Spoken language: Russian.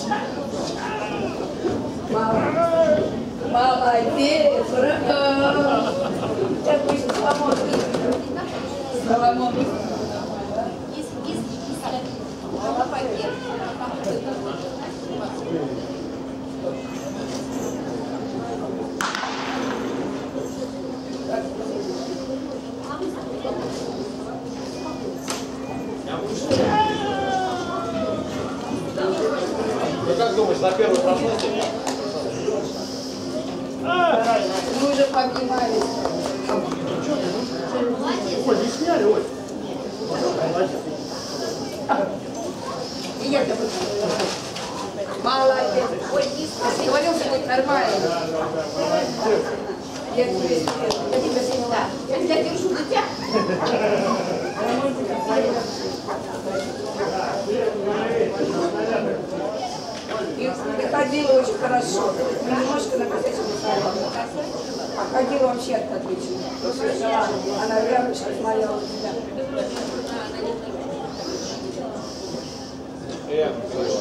Молодец, ура! Сейчас будет Соломон. Ну как думаешь, на первый проснулся? Мы уже поднимались. Ой, не сняли, ой. И я-то вот. Молодец. Ой, не говорил, что будет нормально. Я тебя сняла. Я тебя держу, дитя. И ходила очень хорошо. Немножко на косячку а ходила вообще отлично. Она рядышко смотрела на тебя.